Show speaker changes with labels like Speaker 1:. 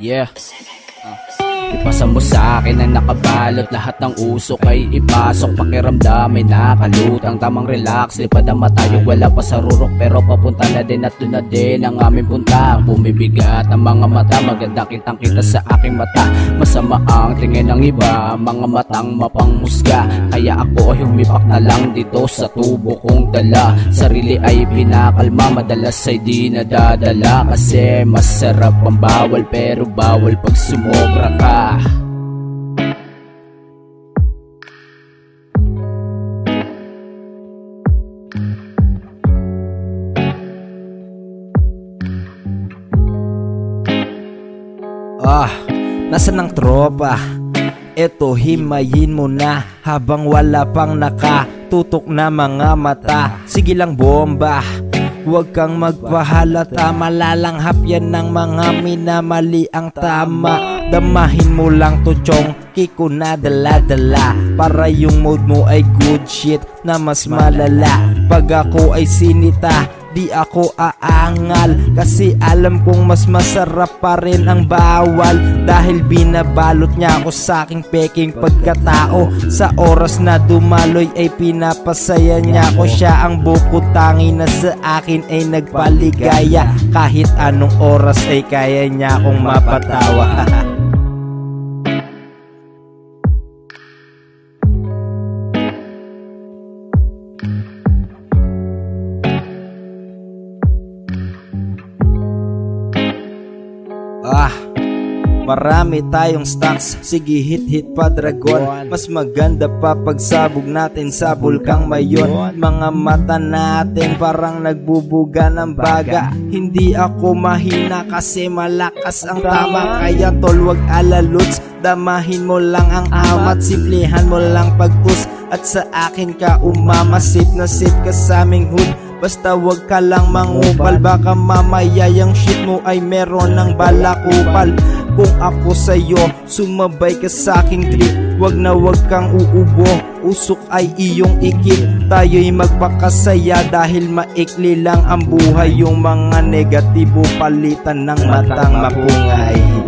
Speaker 1: Yeah. Ipasa mo sa akin ang nakabalot, lahat ng usok ay ipasok. Pakiramdam ay nakalutang, tamang relax, lipad ang mata yung wala pa sa rurok. Pero papunta na din at doon na din ang aming punta. Bumibigat ang mga mata, maganda kitang kita sa aking mata. Masama ang tingin ng iba, mga matang mapangmusga. Kaya ako ay humipak na lang dito sa tubo kong dala. Sarili ay pinakalma, madalas ay di nadadala. Kasi masarap ang bawal, pero bawal pag sumobra ka.
Speaker 2: Nasaan ang tropa? Eto, himayin mo na habang wala pang nakatutok na mga mata. Sige lang bomba, huwag kang magpahalata. Malalanghap yan ng mga minamali ang tama. Damahin mo lang to chong, kiko na dala-dala. Para yung mood mo ay good shit na mas malala. Pag ako ay sinita, di ako aangal. Kasi alam kong mas masarap pa rin ang bawal. Dahil binabalot niya ako sa aking peking pagkatao. Sa oras na dumaloy ay pinapasaya niya ako. Siya ang bukod tangi na sa akin ay nagpaligaya. Kahit anong oras ay kaya niya akong mapatawa. Marami tayong stocks, sige hit pa dragon. Mas maganda pa pagsabog natin sa bulkang mayon. Mga mata natin parang nagbubuga ng baga. Hindi ako mahina kasi malakas ang tama. Kaya tol wag alaluts, damahin mo lang ang amat. Simplihan mo lang pag-us at sa akin ka umama. Sit na sit ka sa aming hood, basta wag ka lang mangupal. Baka mamaya yung shit mo ay meron ng balakupal. Kung ako sa'yo, sumabay ka sa aking trip. Wag na wag kang uubo, usok ay iyong ikip. Tayo'y magpakasaya dahil maikli lang ang buhay. Yung mga negatibo palitan ng matang mapungay.